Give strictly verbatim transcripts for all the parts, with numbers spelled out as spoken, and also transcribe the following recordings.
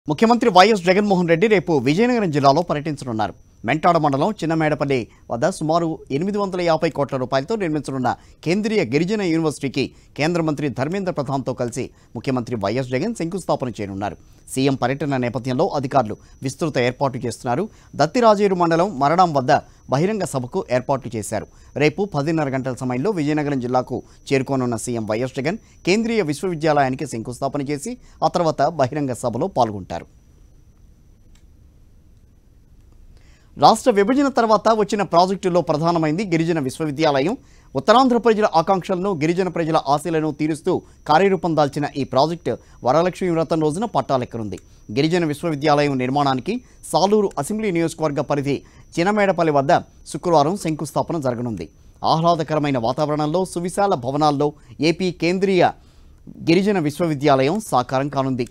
ముఖ్యమంత్రి వైఎస్ జగన్మోహన్ రెడ్డి రేపు విజయనగరం జిల్లాలో పర్యటించనున్నారు. మెంటాడ మండలం చిన్నమేడపల్లి వద్ద సుమారు ఎనిమిది వందల యాభై కోట్ల రూపాయలతో నిర్మించనున్న కేంద్రీయ గిరిజన యూనివర్సిటీకి కేంద్ర మంత్రి ధర్మేంద్ర ప్రధాన్తో కలిసి ముఖ్యమంత్రి వైఎస్ జగన్ శంకుస్థాపన చేయనున్నారు. సీఎం పర్యటన నేపథ్యంలో అధికారులు విస్తృత ఏర్పాట్లు చేస్తున్నారు. దత్తిరాజేరు మండలం మరణం వద్ద బహిరంగ సభకు ఏర్పాట్లు చేశారు. రేపు పదిన్నర గంటల సమయంలో విజయనగరం జిల్లాకు చేరుకోనున్న సీఎం వైఎస్ జగన్ కేంద్రీయ విశ్వవిద్యాలయానికి శంకుస్థాపన చేసి ఆ తర్వాత బహిరంగ సభలో పాల్గొంటారు. రాష్ట్ర విభజన తర్వాత వచ్చిన ప్రాజెక్టుల్లో ప్రధానమైంది గిరిజన విశ్వవిద్యాలయం. ఉత్తరాంధ్ర ప్రజల ఆకాంక్షలను, గిరిజన ప్రజల ఆశలను తీరుస్తూ కార్యరూపం దాల్చిన ఈ ప్రాజెక్టు వరలక్ష్మి వ్రతం రోజున పట్టాలెక్కనుంది. గిరిజన విశ్వవిద్యాలయం నిర్మాణానికి సాలూరు అసెంబ్లీ నియోజకవర్గ పరిధి చినమేడపల్లి వద్ద శుక్రవారం శంకుస్థాపన జరగనుంది. ఆహ్లాదకరమైన వాతావరణంలో సువిశాల భవనాల్లో ఏపీ కేంద్రీయ గిరిజన విశ్వవిద్యాలయం సాకారం కానుంది.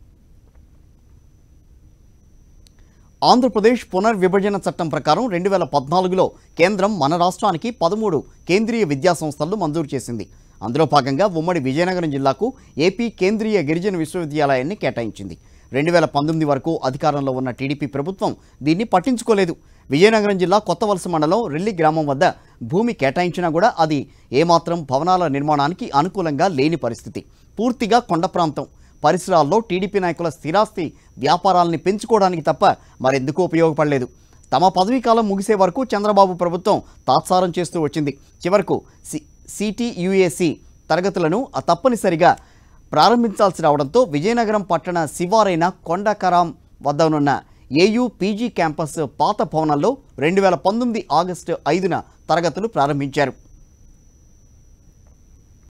ఆంధ్రప్రదేశ్ పునర్విభజన చట్టం ప్రకారం రెండు వేల పద్నాలుగులో కేంద్రం మన రాష్ట్రానికి పదమూడు కేంద్రీయ విద్యా సంస్థలను మంజూరు చేసింది. అందులో భాగంగా ఉమ్మడి విజయనగరం జిల్లాకు ఏపీ కేంద్రీయ గిరిజన విశ్వవిద్యాలయాన్ని కేటాయించింది. రెండు వేల పంతొమ్మిది వరకు అధికారంలో ఉన్న టీడీపీ ప్రభుత్వం దీన్ని పట్టించుకోలేదు. విజయనగరం జిల్లా కొత్తవలస మండలం రెల్లి గ్రామం వద్ద భూమి కేటాయించినా కూడా అది ఏమాత్రం భవనాల నిర్మాణానికి అనుకూలంగా లేని పరిస్థితి. పూర్తిగా కొండ ప్రాంతం. పరిసరాల్లో టీడీపీ నాయకుల స్థిరాస్తి వ్యాపారాలని పెంచుకోవడానికి తప్ప మరెందుకు ఉపయోగపడలేదు. తమ పదవీకాలం ముగిసే వరకు చంద్రబాబు ప్రభుత్వం తాత్సారం చేస్తూ వచ్చింది. చివరకు సి సిటీయూఏసీ తరగతులను తప్పనిసరిగా ప్రారంభించాల్సి రావడంతో విజయనగరం పట్టణ శివారైన కొండకరాం వద్దనున్న ఏయూ పీజీ క్యాంపస్ పాత భవనంలో రెండు వేల పంతొమ్మిది ఆగస్టు ఐదున తరగతులు ప్రారంభించారు.